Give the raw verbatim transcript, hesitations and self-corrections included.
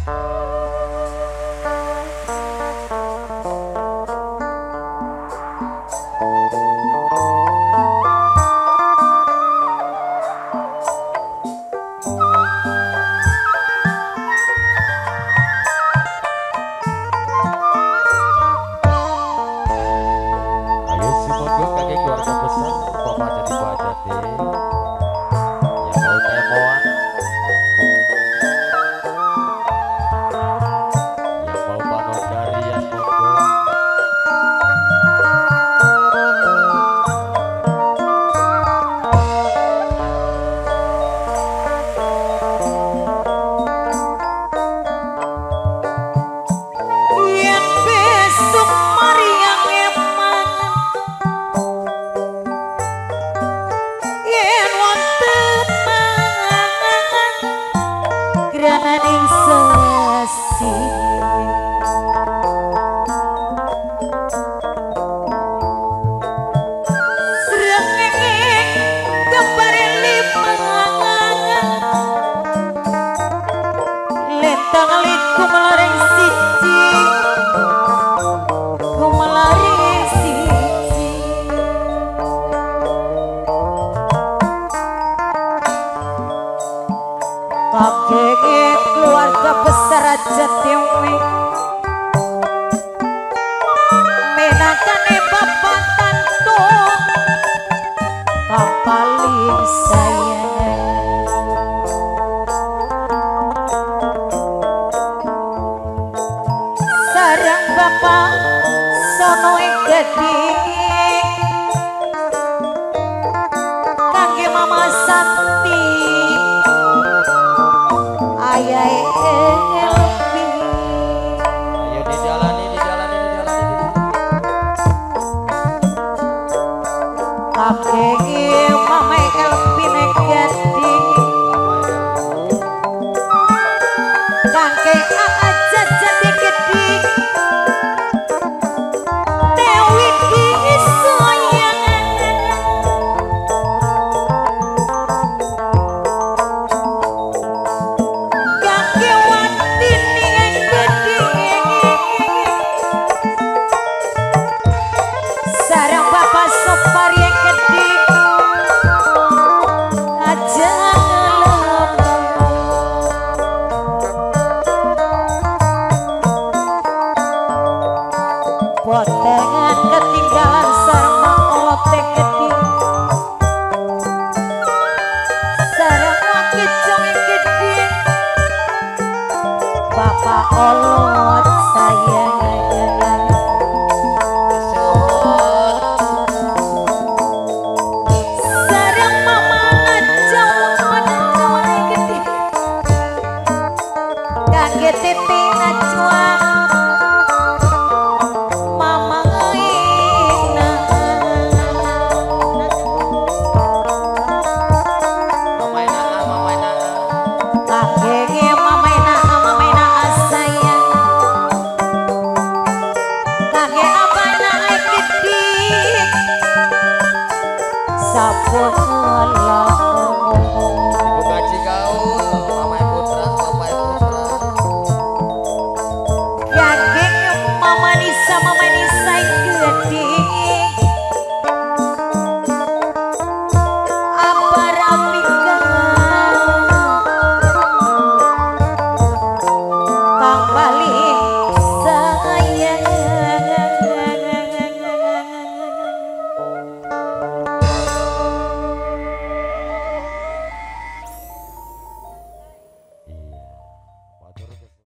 Keluarga besar aja dewe menakane bapak tantu paling sayang sarang bapak sono gede kangge mama Santi ayah Elvi. Ayo dijalani, dijalani, dijalani. Kakek mama Elvi negati. Kakek aja jadi gede. Dewi kini sayang. Potengan ketinggalan sarma otek gede sarma kicong gede bapak olot sayang sarang mama ngajau ngajau gede kaget tete ngajau Ibu gaji gaul, mamai putra, papai putra. Yakin mama Nisa, mama Nisa